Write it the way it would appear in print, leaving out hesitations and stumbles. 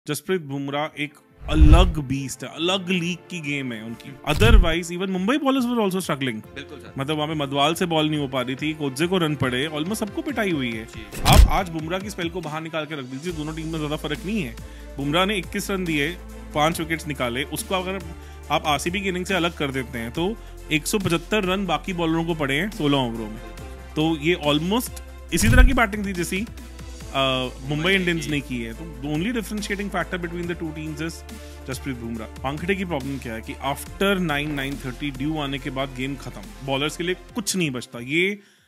जसप्रीत बुमराह एक अलग बीस्ट है, अलग लीग की गेम है उनकी। Otherwise even Mumbai bowlers were also struggling. मतलब वहां पे मदवाल से बॉल नहीं हो पा रही थी, कोज्जे को रन पड़े, ऑलमोस्ट सबको पिटाई हुई है। आप आज बुमराह की स्पेल को बाहर निकाल के रख दीजिए, दोनों टीम में ज्यादा फर्क नहीं है। बुमराह ने 21 रन दिए, 5 विकेट्स निकाले, उसको अगर आप आरसीबी की इनिंग से अलग कर देते हैं तो 175 रन बाकी बॉलरों को पड़े हैं 16 ओवरों में। तो ये ऑलमोस्ट इसी तरह की बैटिंग थी जैसी मुंबई इंडियंस ने की है। तो the only differentiating factor between the two teams is Jasprit Bumrah. Wankhede की प्रॉब्लम क्या है कि आफ्टर 9-9:30 ड्यू आने के बाद गेम खत्म, बॉलर्स के लिए कुछ नहीं बचता। ये